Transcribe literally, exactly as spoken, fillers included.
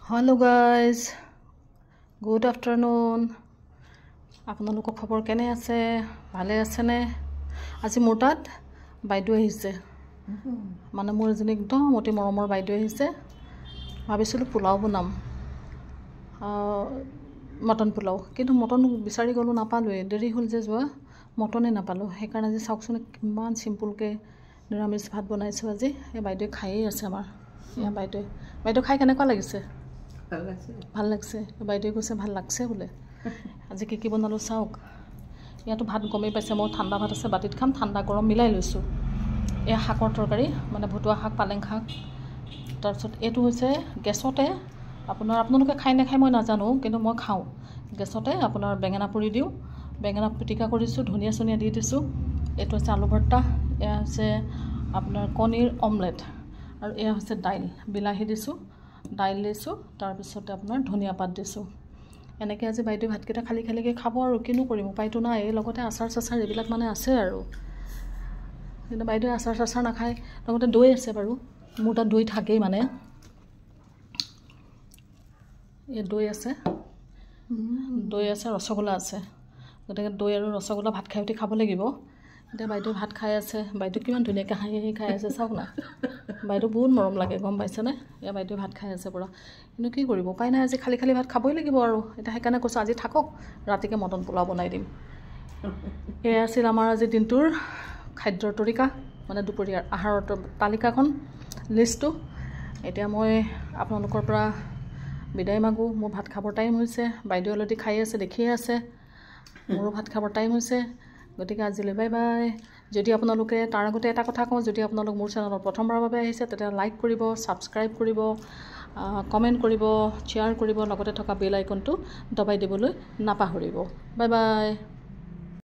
Hello guys, good afternoon. আপোনালোকৰ খবৰ কেনে আছে? ভালে আছে নে? আজি মোৰ তাত বাইদেউ আহিছে। মানে মোৰ এজনী একদম অতি মৰমৰ বাইদেউ আহিছে। ভাবিছিলোঁ পোলাও বনাম, মটন পোলাও, কিন্তু মটন বিচাৰি গ'লো নাপালোঁৱে। দেৰি হ'ল যে যোৱা, মটনে নাপালোঁ। সেইকাৰণে আজি চাওকচোন কিমান চিম্পুলকৈ নিৰামিষ ভাত বনাইছোঁ আজি। এই বাইদেৱে খায়েই আছে আমাৰ। এয়া বাইদেৱে বাইদেউ খাই কেনেকুৱা লাগিছে? ভাল লাগছে ভাল লাগছে বাইদেৱে কৈছে ভাল লাগছে বোলে। আজি কি কি বনালোঁ চাওক। ইয়াতো ভাত গমেই পাইছে, মোৰ ঠাণ্ডা ভাত আছে, বাতিত খাম, ঠাণ্ডা গৰম মিলাই লৈছোঁ। এয়া শাকৰ তৰকাৰী, মানে ভতুৱা শাক, পালেং শাক। তাৰপিছত এইটো হৈছে গেছতে, আপোনাৰ আপোনালোকে খাই নাখায় মই নাজানো, কিন্তু মই খাওঁ। গেছতে আপোনাৰ বেঙেনা পুৰি দিওঁ, বেঙেনা পিটিকা কৰিছোঁ, ধনিয়া চনিয়া দি দিছোঁ। এইটো হৈছে আলু ভৰ্তা, এয়া হৈছে আপোনাৰ কণীৰ অমলেট, আৰু এয়া হৈছে দাইল, বিলাহী দিছোঁ, দাইল দিছোঁ, তাৰপিছতে আপোনাৰ ধনিয়া পাত দিছোঁ। এনেকৈ আজি বাইদেউ ভাতকেইটা খালী খালীকৈ খাব আৰু কিনো কৰিম, উপায়টো নাই। এই লগতে আচাৰ চাচাৰ এইবিলাক মানে আছে আৰু, কিন্তু বাইদেৱে আচাৰ চাচাৰ নাখায়। লগতে দৈ আছে বাৰু, মোৰ তাত দৈ থাকেই। মানে এই দৈ আছে, দৈ আছে, ৰসগোল্লা আছে। গতিকে দৈ আৰু ৰসগোল্লা ভাত খাই উঠি খাব লাগিব। এতিয়া বাইদেউ ভাত খাই আছে, বাইদেউ কিমান ধুনীয়াকৈ হাঁহি হাঁহি খাই আছে চাওক না। বাইদেউ বহুত মৰম লাগে, গম পাইছেনে? এয়া বাইদেউ ভাত খাই আছে পূৰা, কিন্তু কি কৰিব, উপায় নাই। আজি খালী খালী ভাত খাবই লাগিব আৰু। এতিয়া সেইকাৰণে কৈছোঁ আজি থাকক, ৰাতিকৈ মটন পোলাও বনাই দিম। এয়া আছিল আমাৰ আজি দিনটোৰ খাদ্যৰ তৰিকা, মানে দুপৰীয়াৰ আহাৰৰ তালিকাখন, লিষ্টটো। এতিয়া মই আপোনালোকৰ পৰা বিদায় মাগোঁ। মোৰ ভাত খাবৰ টাইম হৈছে, বাইদেউ অলৰেডি খাই আছে, দেখিয়ে আছে। মোৰো ভাত খাবৰ টাইম হৈছে, গতিকে আজিলৈ বাই বাই। যদি আপোনালোকে, তাৰ আগতে এটা কথা কওঁ, যদি আপোনালোক মোৰ চেনেলত প্ৰথমবাৰৰ বাবে আহিছে, তেতিয়া লাইক কৰিব, ছাবস্ক্ৰাইব কৰিব, কমেণ্ট কৰিব, শ্বেয়াৰ কৰিব, লগতে থকা বেল আইকনটো দবাই দিবলৈ নাপাহৰিব। Bye bye.